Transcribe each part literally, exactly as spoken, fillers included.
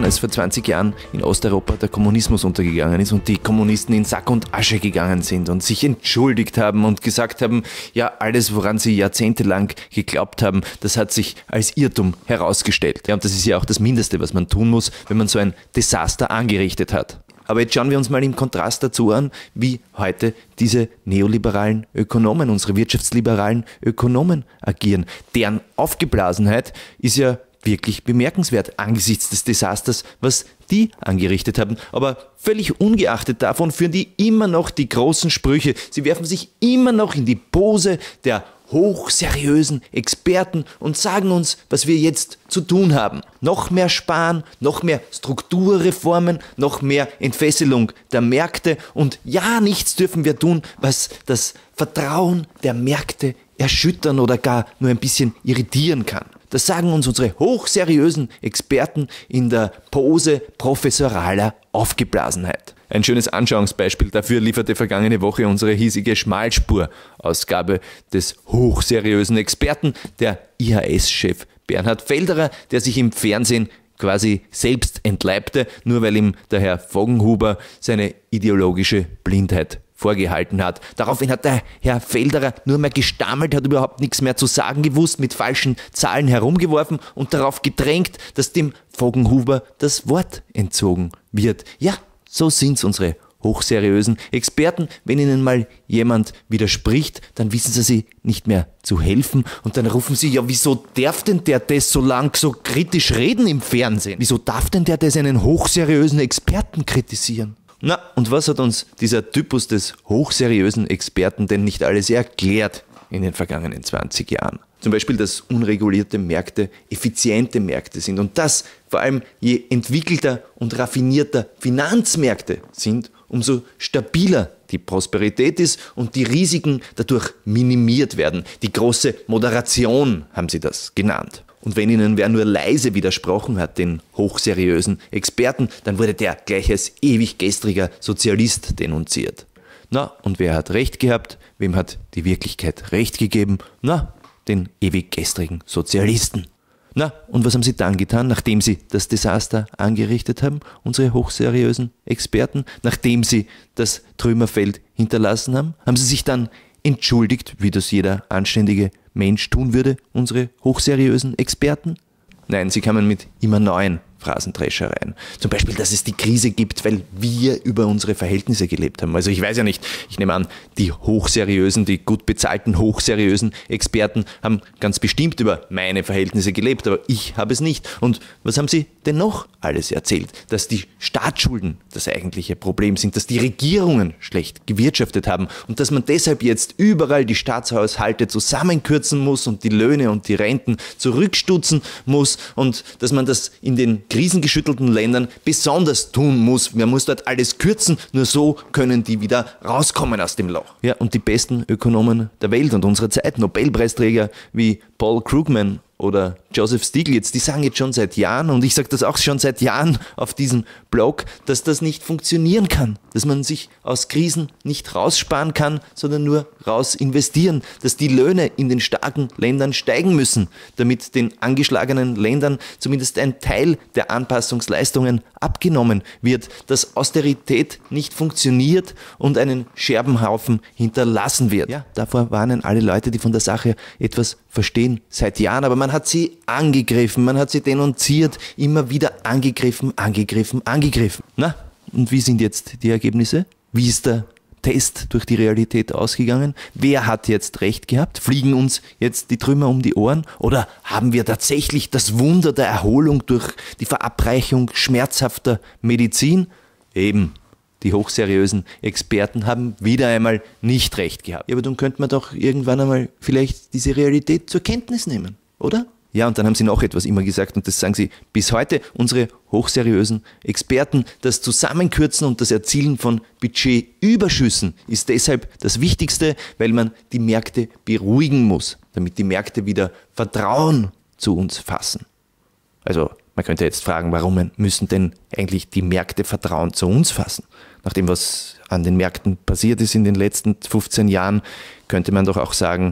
waren, als vor zwanzig Jahren in Osteuropa der Kommunismus untergegangen ist und die Kommunisten in Sack und Asche gegangen sind und sich entschuldigt haben und gesagt haben, ja, alles, woran sie jahrzehntelang geglaubt haben, das hat sich als Irrtum herausgestellt. Ja, und das ist ja auch das Mindeste, was man tun muss, wenn man so ein Desaster angerichtet hat. Aber jetzt schauen wir uns mal im Kontrast dazu an, wie heute diese neoliberalen Ökonomen, unsere wirtschaftsliberalen Ökonomen agieren. Deren Aufgeblasenheit ist ja wirklich bemerkenswert angesichts des Desasters, was die angerichtet haben. Aber völlig ungeachtet davon führen die immer noch die großen Sprüche. Sie werfen sich immer noch in die Pose der hochseriösen Experten und sagen uns, was wir jetzt zu tun haben. Noch mehr Sparen, noch mehr Strukturreformen, noch mehr Entfesselung der Märkte und ja, nichts dürfen wir tun, was das Vertrauen der Märkte erschüttern oder gar nur ein bisschen irritieren kann. Das sagen uns unsere hochseriösen Experten in der Pose professoraler Aufgeblasenheit. Ein schönes Anschauungsbeispiel dafür lieferte vergangene Woche unsere hiesige Schmalspur-Ausgabe des hochseriösen Experten, der I H S-Chef Bernhard Felderer, der sich im Fernsehen quasi selbst entleibte, nur weil ihm der Herr Voggenhuber seine ideologische Blindheit vorgehalten hat. Daraufhin hat der Herr Felderer nur mehr gestammelt, hat überhaupt nichts mehr zu sagen gewusst, mit falschen Zahlen herumgeworfen und darauf gedrängt, dass dem Voggenhuber das Wort entzogen wird. Ja, so sind's unsere hochseriösen Experten. Wenn ihnen mal jemand widerspricht, dann wissen sie sich nicht mehr zu helfen und dann rufen sie, ja, wieso darf denn der das so lang so kritisch reden im Fernsehen? Wieso darf denn der das einen hochseriösen Experten kritisieren? Na, und was hat uns dieser Typus des hochseriösen Experten denn nicht alles erklärt in den vergangenen zwanzig Jahren? Zum Beispiel, dass unregulierte Märkte effiziente Märkte sind und dass vor allem je entwickelter und raffinierter Finanzmärkte sind, umso stabiler die Prosperität ist und die Risiken dadurch minimiert werden. Die große Moderation haben sie das genannt. Und wenn ihnen wer nur leise widersprochen hat, den hochseriösen Experten, dann wurde der gleich als ewig gestriger Sozialist denunziert. Na, und wer hat recht gehabt? Wem hat die Wirklichkeit recht gegeben? Na, den ewig gestrigen Sozialisten. Na, und was haben sie dann getan, nachdem sie das Desaster angerichtet haben, unsere hochseriösen Experten? Nachdem sie das Trümmerfeld hinterlassen haben, haben sie sich dann entschuldigt, wie das jeder anständige Mensch tun würde, unsere hochseriösen Experten? Nein, sie kamen mit immer neuen Phrasendreschereien. Zum Beispiel, dass es die Krise gibt, weil wir über unsere Verhältnisse gelebt haben. Also ich weiß ja nicht, ich nehme an, die hochseriösen, die gut bezahlten hochseriösen Experten haben ganz bestimmt über meine Verhältnisse gelebt, aber ich habe es nicht. Und was haben sie denn noch alles erzählt? Dass die Staatsschulden das eigentliche Problem sind, dass die Regierungen schlecht gewirtschaftet haben und dass man deshalb jetzt überall die Staatshaushalte zusammenkürzen muss und die Löhne und die Renten zurückstutzen muss und dass man das in den krisengeschüttelten Ländern besonders tun muss. Man muss dort alles kürzen, nur so können die wieder rauskommen aus dem Loch. Ja, und die besten Ökonomen der Welt und unserer Zeit, Nobelpreisträger wie Paul Krugman oder Joseph Stiglitz, die sagen jetzt schon seit Jahren, und ich sage das auch schon seit Jahren auf diesem Blog, dass das nicht funktionieren kann, dass man sich aus Krisen nicht raussparen kann, sondern nur raus investieren, dass die Löhne in den starken Ländern steigen müssen, damit den angeschlagenen Ländern zumindest ein Teil der Anpassungsleistungen abgenommen wird, dass Austerität nicht funktioniert und einen Scherbenhaufen hinterlassen wird. Ja, davor warnen alle Leute, die von der Sache etwas verstehen, seit Jahren, aber man hat sie angegriffen, man hat sie denunziert, immer wieder angegriffen, angegriffen, angegriffen. Na, und wie sind jetzt die Ergebnisse? Wie ist der Test durch die Realität ausgegangen? Wer hat jetzt recht gehabt? Fliegen uns jetzt die Trümmer um die Ohren? Oder haben wir tatsächlich das Wunder der Erholung durch die Verabreichung schmerzhafter Medizin? Eben. Die hochseriösen Experten haben wieder einmal nicht recht gehabt. Ja, aber dann könnte man doch irgendwann einmal vielleicht diese Realität zur Kenntnis nehmen, oder? Ja, und dann haben sie noch etwas immer gesagt, und das sagen sie bis heute, unsere hochseriösen Experten. Das Zusammenkürzen und das Erzielen von Budgetüberschüssen ist deshalb das Wichtigste, weil man die Märkte beruhigen muss, damit die Märkte wieder Vertrauen zu uns fassen. Also man könnte jetzt fragen, warum müssen denn eigentlich die Märkte Vertrauen zu uns fassen? Nach dem, was an den Märkten passiert ist in den letzten fünfzehn Jahren, könnte man doch auch sagen,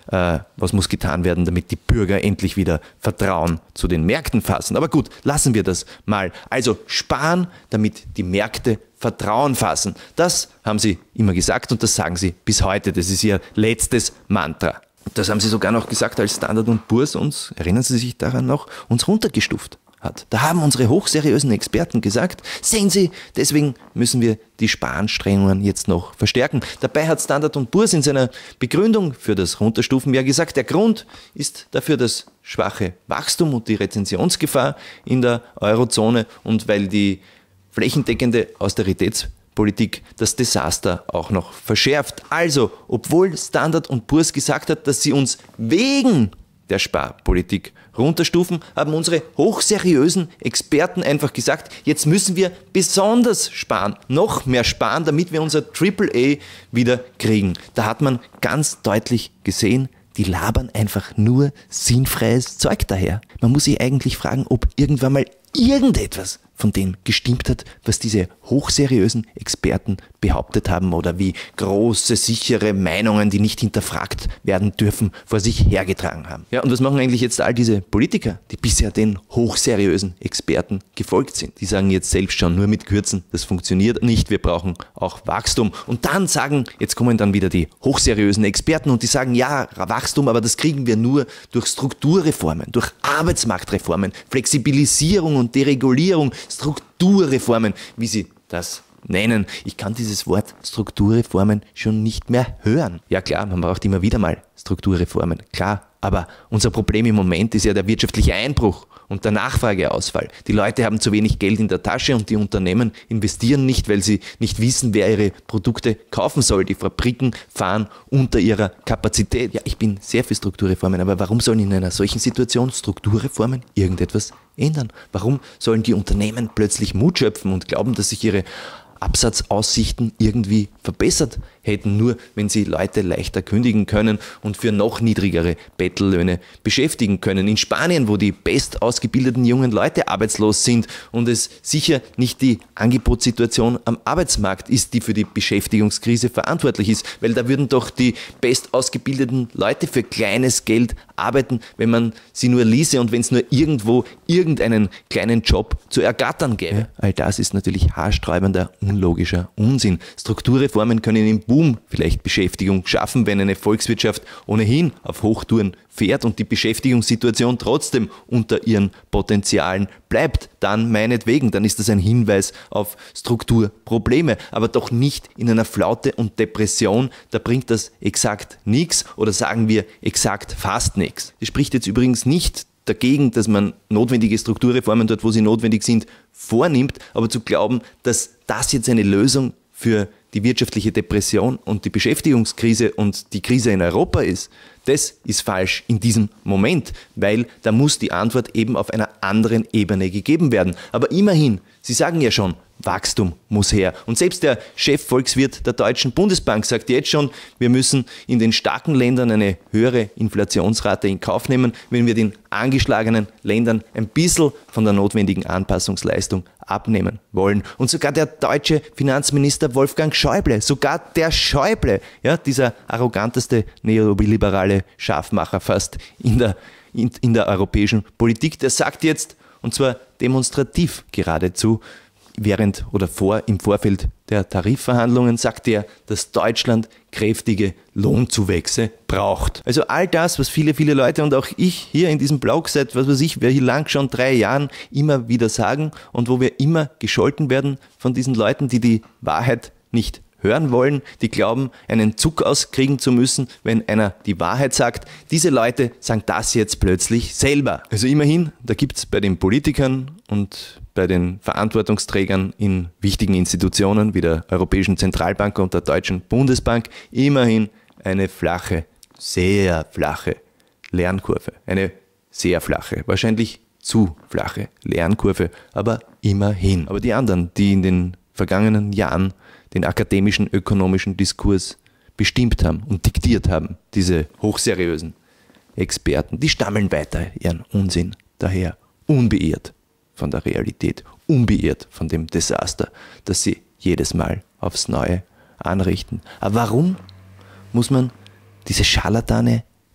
äh, was muss getan werden, damit die Bürger endlich wieder Vertrauen zu den Märkten fassen. Aber gut, lassen wir das mal. Also sparen, damit die Märkte Vertrauen fassen. Das haben sie immer gesagt und das sagen sie bis heute. Das ist ihr letztes Mantra. Das haben sie sogar noch gesagt, als Standard und Poor's uns, erinnern Sie sich daran noch, uns runtergestuft hat. Da haben unsere hochseriösen Experten gesagt, sehen Sie, deswegen müssen wir die Sparanstrengungen jetzt noch verstärken. Dabei hat Standard und Poor's in seiner Begründung für das Runterstufen ja gesagt, der Grund ist dafür das schwache Wachstum und die Rezessionsgefahr in der Eurozone und weil die flächendeckende Austeritätspolitik das Desaster auch noch verschärft. Also, obwohl Standard und Poor's gesagt hat, dass sie uns wegen der Sparpolitik runterstufen, haben unsere hochseriösen Experten einfach gesagt, jetzt müssen wir besonders sparen, noch mehr sparen, damit wir unser Triple A wieder kriegen. Da hat man ganz deutlich gesehen, die labern einfach nur sinnfreies Zeug daher. Man muss sich eigentlich fragen, ob irgendwann mal irgendetwas von dem gestimmt hat, was diese hochseriösen Experten behauptet haben oder wie große, sichere Meinungen, die nicht hinterfragt werden dürfen, vor sich hergetragen haben. Ja, und was machen eigentlich jetzt all diese Politiker, die bisher den hochseriösen Experten gefolgt sind? Die sagen jetzt selbst schon, nur mit Kürzen, das funktioniert nicht, wir brauchen auch Wachstum. Und dann sagen, jetzt kommen dann wieder die hochseriösen Experten und die sagen, ja, Wachstum, aber das kriegen wir nur durch Strukturreformen, durch Arbeitsmarktreformen, Flexibilisierung und Deregulierung, Strukturreformen, wie sie das nennen. Ich kann dieses Wort Strukturreformen schon nicht mehr hören. Ja klar, man braucht immer wieder mal Strukturreformen, klar. Aber unser Problem im Moment ist ja der wirtschaftliche Einbruch und der Nachfrageausfall. Die Leute haben zu wenig Geld in der Tasche und die Unternehmen investieren nicht, weil sie nicht wissen, wer ihre Produkte kaufen soll. Die Fabriken fahren unter ihrer Kapazität. Ja, ich bin sehr für Strukturreformen, aber warum sollen in einer solchen Situation Strukturreformen irgendetwas ändern? Warum sollen die Unternehmen plötzlich Mut schöpfen und glauben, dass sich ihre Absatzaussichten irgendwie verbessert hätten, nur wenn sie Leute leichter kündigen können und für noch niedrigere Bettellöhne beschäftigen können. In Spanien, wo die bestausgebildeten jungen Leute arbeitslos sind und es sicher nicht die Angebotssituation am Arbeitsmarkt ist, die für die Beschäftigungskrise verantwortlich ist, weil da würden doch die bestausgebildeten Leute für kleines Geld arbeiten, wenn man sie nur ließe und wenn es nur irgendwo irgendeinen kleinen Job zu ergattern gäbe. Ja, all das ist natürlich haarsträubender, unlogischer Unsinn. Strukturreformen können im Boom vielleicht Beschäftigung schaffen, wenn eine Volkswirtschaft ohnehin auf Hochtouren fährt und die Beschäftigungssituation trotzdem unter ihren Potenzialen bleibt, dann meinetwegen, dann ist das ein Hinweis auf Strukturprobleme, aber doch nicht in einer Flaute und Depression, da bringt das exakt nichts oder sagen wir exakt fast nichts. Das spricht jetzt übrigens nicht dagegen, dass man notwendige Strukturreformen dort, wo sie notwendig sind, vornimmt, aber zu glauben, dass das jetzt eine Lösung für die wirtschaftliche Depression und die Beschäftigungskrise und die Krise in Europa ist, das ist falsch in diesem Moment, weil da muss die Antwort eben auf einer anderen Ebene gegeben werden. Aber immerhin, Sie sagen ja schon, Wachstum muss her. Und selbst der Chefvolkswirt der Deutschen Bundesbank sagt jetzt schon, wir müssen in den starken Ländern eine höhere Inflationsrate in Kauf nehmen, wenn wir den angeschlagenen Ländern ein bisschen von der notwendigen Anpassungsleistung abnehmen wollen. Und sogar der deutsche Finanzminister Wolfgang Schäuble, sogar der Schäuble, ja, dieser arroganteste neoliberale Scharfmacher fast in der, in, in der europäischen Politik, der sagt jetzt, und zwar demonstrativ geradezu, während oder vor im Vorfeld der Tarifverhandlungen sagt er, dass Deutschland kräftige Lohnzuwächse braucht. Also all das, was viele, viele Leute und auch ich hier in diesem Blog seit, was weiß ich, wir hier lang schon drei Jahren immer wieder sagen und wo wir immer gescholten werden von diesen Leuten, die die Wahrheit nicht hören wollen, die glauben, einen Zug auskriegen zu müssen, wenn einer die Wahrheit sagt. Diese Leute sagen das jetzt plötzlich selber. Also immerhin, da gibt es bei den Politikern und bei den Verantwortungsträgern in wichtigen Institutionen wie der Europäischen Zentralbank und der Deutschen Bundesbank immerhin eine flache, sehr flache Lernkurve. Eine sehr flache, wahrscheinlich zu flache Lernkurve, aber immerhin. Aber die anderen, die in den vergangenen Jahren den akademischen ökonomischen Diskurs bestimmt haben und diktiert haben, diese hochseriösen Experten, die stammeln weiter ihren Unsinn daher, unbeirrt von der Realität, unbeirrt von dem Desaster, das sie jedes Mal aufs Neue anrichten. Aber warum muss man diese Scharlatane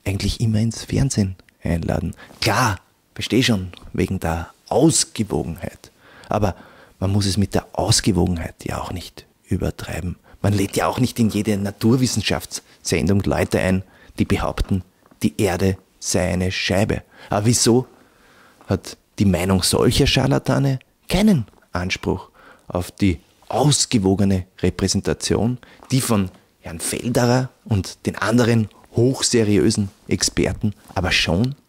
eigentlich immer ins Fernsehen einladen. Klar, verstehe schon, wegen der Ausgewogenheit. Aber man muss es mit der Ausgewogenheit ja auch nicht übertreiben. Man lädt ja auch nicht in jede Naturwissenschaftssendung Leute ein, die behaupten, die Erde sei eine Scheibe. Aber wieso hat die Meinung solcher Scharlatane keinen Anspruch auf die ausgewogene Repräsentation, die von Herrn Felderer und den anderen hochseriösen Experten aber schon